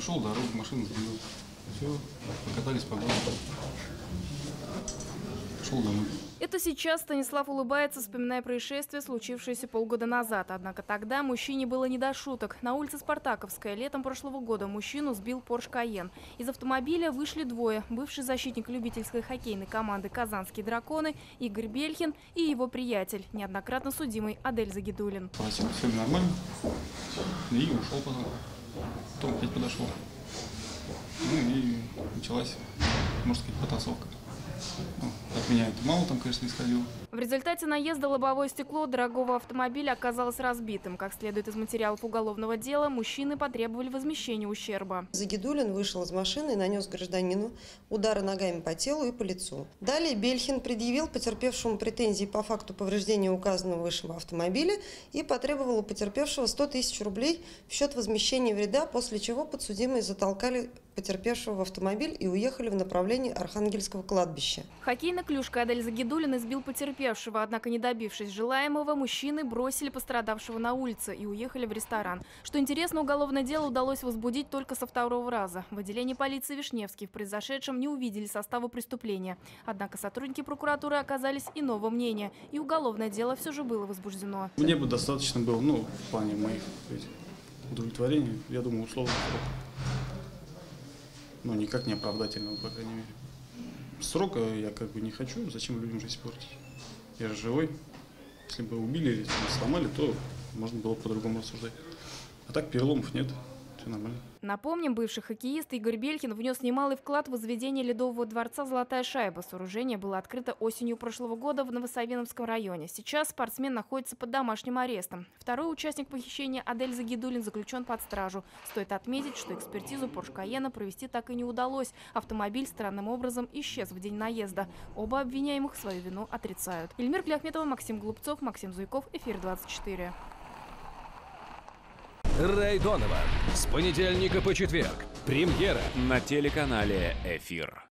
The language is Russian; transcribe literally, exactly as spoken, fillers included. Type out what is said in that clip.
шел дорогу, машину сбил. Все, покатались по городу. Шел домой. Это сейчас Станислав улыбается, вспоминая происшествие, случившееся полгода назад. Однако тогда мужчине было не до шуток. На улице Спартаковская летом прошлого года мужчину сбил Порш Кайен. Из автомобиля вышли двое. Бывший защитник любительской хоккейной команды «Казанские драконы» Игорь Бельхин и его приятель, неоднократно судимый Адель Загидуллин. Спросил, все ли нормально, и ушел потом. Потом опять подошел. Ну и началась, можно сказать, потасовка. Ну, от меня это мало там, конечно, исходило. В результате наезда лобовое стекло дорогого автомобиля оказалось разбитым. Как следует из материалов уголовного дела, мужчины потребовали возмещения ущерба. Загидуллин вышел из машины и нанес гражданину удары ногами по телу и по лицу. Далее Бельхин предъявил потерпевшему претензии по факту повреждения указанного выше автомобиля и потребовал у потерпевшего сто тысяч рублей в счет возмещения вреда, после чего подсудимые затолкали потерпевшего в автомобиль и уехали в направлении Архангельского кладбища. Хоккейной клюшкой Адель Загидуллин избил потерпевшего, однако, не добившись желаемого, мужчины бросили пострадавшего на улице и уехали в ресторан. Что интересно, уголовное дело удалось возбудить только со второго раза. В отделении полиции Вишневский в произошедшем не увидели состава преступления. Однако сотрудники прокуратуры оказались иного мнения, и уголовное дело все же было возбуждено. Мне бы достаточно было, ну, в плане моих этих, удовлетворений, я думаю, условно срок. Ну, никак не оправдательного, по крайней мере. Срока я как бы не хочу, зачем людям жизнь портить? Я же живой. Если бы убили или сломали, то можно было по-другому рассуждать. А так переломов нет, все нормально. Напомним, бывший хоккеист Игорь Бельхин внес немалый вклад в возведение ледового дворца «Золотая шайба». Сооружение было открыто осенью прошлого года в Новосавиновском районе. Сейчас спортсмен находится под домашним арестом. Второй участник похищения Адель Загидуллин заключен под стражу. Стоит отметить, что экспертизу Порш Кайена провести так и не удалось. Автомобиль странным образом исчез в день наезда. Оба обвиняемых свою вину отрицают. Ильмир Кляхметова, Максим Глупцов, Максим Зуйков, Эфир двадцать четыре. Рэй Донован. С понедельника по четверг. Премьера на телеканале «Эфир».